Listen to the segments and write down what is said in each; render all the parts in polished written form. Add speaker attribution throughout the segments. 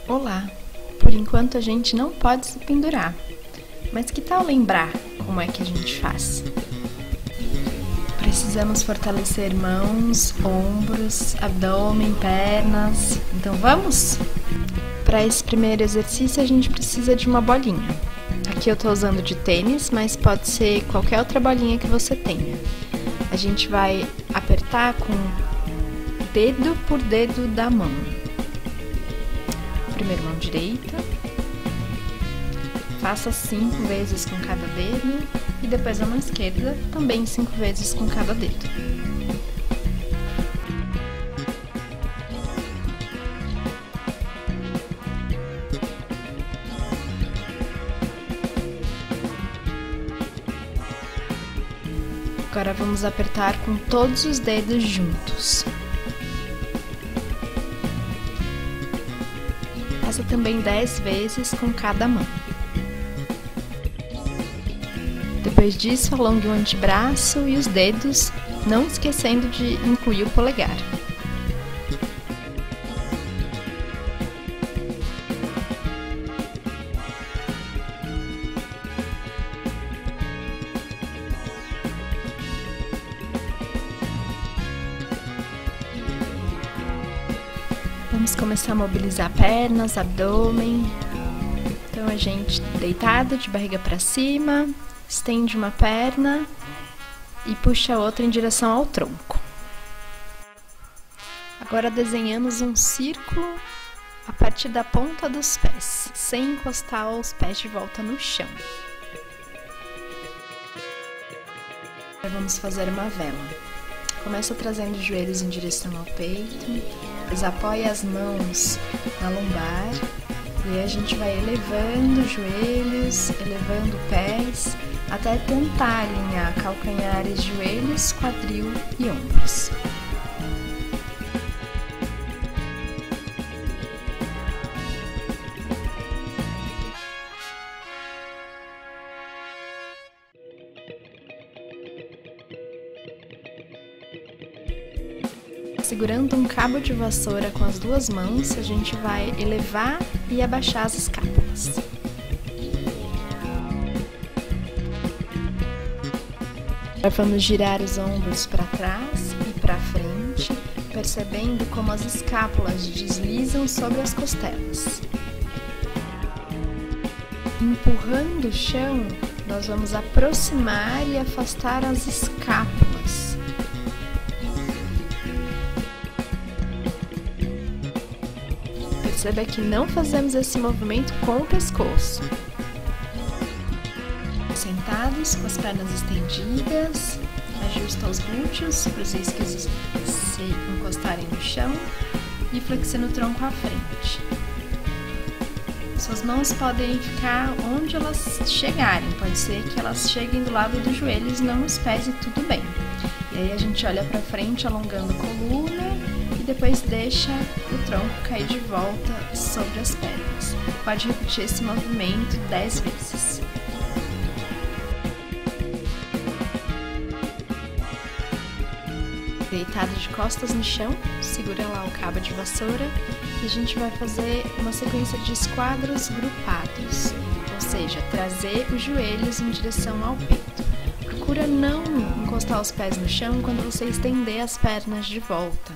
Speaker 1: Olá! Por enquanto a gente não pode se pendurar, mas que tal lembrar como é que a gente faz? Precisamos fortalecer mãos, ombros, abdômen, pernas. Então vamos? Para esse primeiro exercício a gente precisa de uma bolinha. Aqui eu estou usando de tênis, mas pode ser qualquer outra bolinha que você tenha. A gente vai apertar com dedo por dedo da mão. Primeiro mão direita, faça 5 vezes com cada dedo e depois a mão esquerda também 5 vezes com cada dedo. Agora vamos apertar com todos os dedos juntos. Faça também 10 vezes com cada mão. Depois disso, alongue o antebraço e os dedos, não esquecendo de incluir o polegar. Vamos começar a mobilizar pernas, abdômen. Então a gente deitado de barriga para cima, estende uma perna e puxa a outra em direção ao tronco. Agora desenhamos um círculo a partir da ponta dos pés, sem encostar os pés de volta no chão. Agora vamos fazer uma vela. Começa trazendo os joelhos em direção ao peito, depois apoia as mãos na lombar e aí a gente vai elevando os joelhos, elevando pés, até tentar alinhar calcanhares, joelhos, quadril e ombros. Segurando um cabo de vassoura com as duas mãos, a gente vai elevar e abaixar as escápulas. Agora vamos girar os ombros para trás e para frente, percebendo como as escápulas deslizam sobre as costelas. Empurrando o chão, nós vamos aproximar e afastar as escápulas. Perceba que não fazemos esse movimento com o pescoço. Sentados, com as pernas estendidas, ajusta os glúteos para os isquios se encostarem no chão e flexiona o tronco à frente. Suas mãos podem ficar onde elas chegarem, pode ser que elas cheguem do lado dos joelhos, não nos pés, e tudo bem. E aí a gente olha para frente, alongando a coluna e depois deixa o tronco cair de volta sobre as pernas. Pode repetir esse movimento 10 vezes. Deitado de costas no chão, segura lá o cabo de vassoura e a gente vai fazer uma sequência de esquadros grupados, ou seja, trazer os joelhos em direção ao peito. Procura não encostar os pés no chão quando você estender as pernas de volta.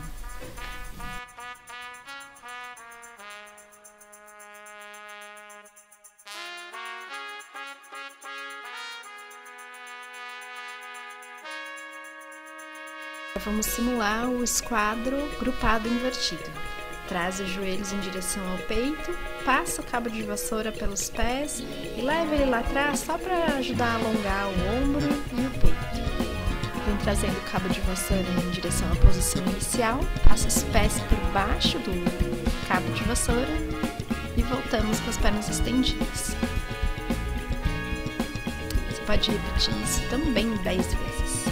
Speaker 1: Vamos simular o esquadro grupado invertido. Traz os joelhos em direção ao peito, passa o cabo de vassoura pelos pés e leva ele lá atrás só para ajudar a alongar o ombro e o peito. Vem trazendo o cabo de vassoura em direção à posição inicial, passa os pés por baixo do cabo de vassoura e voltamos com as pernas estendidas. Você pode repetir isso também 10 vezes.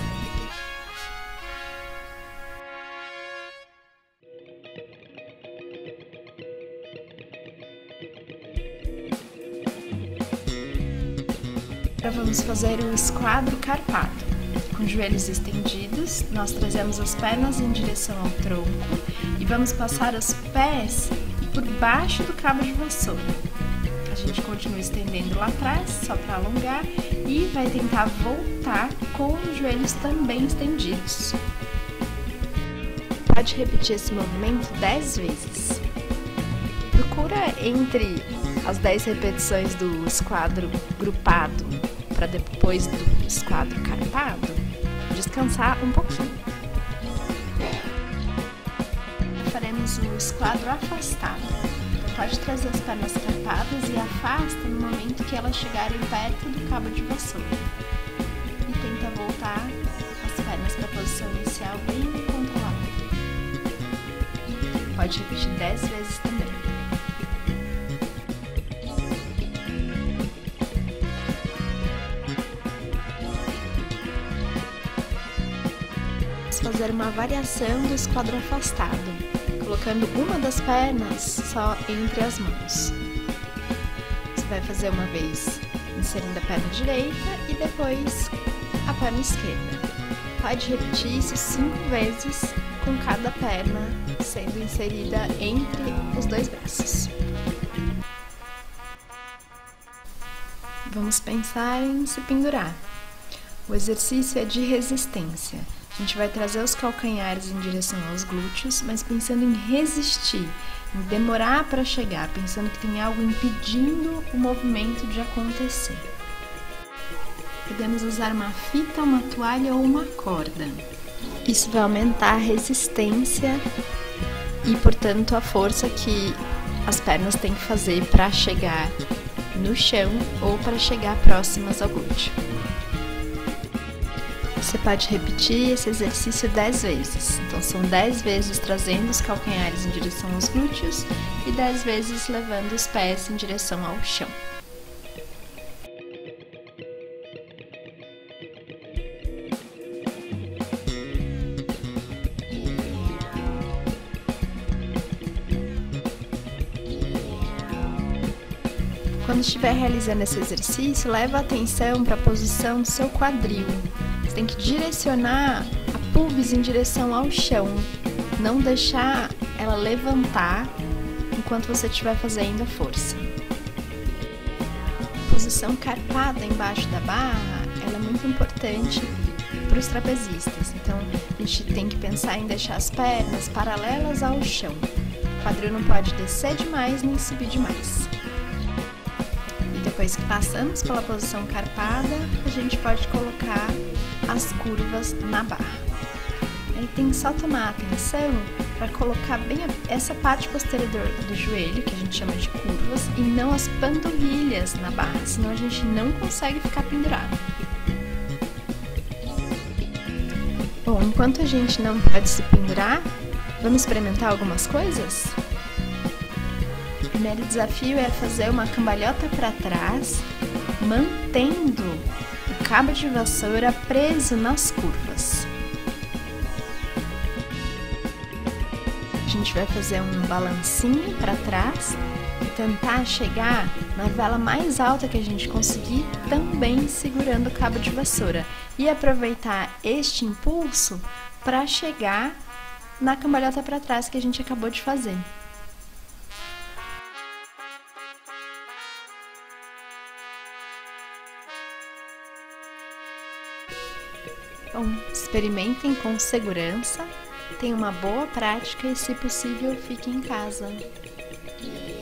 Speaker 1: Agora vamos fazer o esquadro carpado. Com os joelhos estendidos, nós trazemos as pernas em direção ao tronco e vamos passar os pés por baixo do cabo de vassoura. A gente continua estendendo lá atrás, só para alongar, e vai tentar voltar com os joelhos também estendidos. Pode repetir esse movimento 10 vezes. Procura entre as 10 repetições do esquadro grupado para depois do esquadro carpado, descansar um pouquinho. Faremos o esquadro afastado. Então pode trazer as pernas carpadas e afasta no momento que elas chegarem perto do cabo de vassoura. E tenta voltar as pernas para a posição inicial bem controlada. Pode repetir 10 vezes também. Vamos fazer uma variação do esquadro afastado, colocando uma das pernas só entre as mãos. Você vai fazer uma vez inserindo a perna direita e depois a perna esquerda. Pode repetir isso 5 vezes com cada perna sendo inserida entre os 2 braços. Vamos pensar em se pendurar. O exercício é de resistência. A gente vai trazer os calcanhares em direção aos glúteos, mas pensando em resistir, em demorar para chegar, pensando que tem algo impedindo o movimento de acontecer. Podemos usar uma fita, uma toalha ou uma corda. Isso vai aumentar a resistência e, portanto, a força que as pernas têm que fazer para chegar no chão ou para chegar próximas ao glúteo. Você pode repetir esse exercício 10 vezes. Então, são 10 vezes trazendo os calcanhares em direção aos glúteos e 10 vezes levando os pés em direção ao chão. Quando estiver realizando esse exercício, leva a atenção para a posição do seu quadril. Você tem que direcionar a pubis em direção ao chão, não deixar ela levantar enquanto você estiver fazendo a força. A posição carpada embaixo da barra, ela é muito importante para os trapezistas. Então, a gente tem que pensar em deixar as pernas paralelas ao chão. O quadril não pode descer demais nem subir demais. Depois que passamos pela posição carpada, a gente pode colocar as curvas na barra. Aí tem que só tomar atenção para colocar bem essa parte posterior do joelho, que a gente chama de curvas, e não as panturrilhas na barra, senão a gente não consegue ficar pendurado. Bom, enquanto a gente não pode se pendurar, vamos experimentar algumas coisas? O primeiro desafio é fazer uma cambalhota para trás, mantendo o cabo de vassoura preso nas curvas. A gente vai fazer um balancinho para trás e tentar chegar na vela mais alta que a gente conseguir, também segurando o cabo de vassoura. E aproveitar este impulso para chegar na cambalhota para trás que a gente acabou de fazer. Bom, experimentem com segurança, tenham uma boa prática e, se possível, fiquem em casa.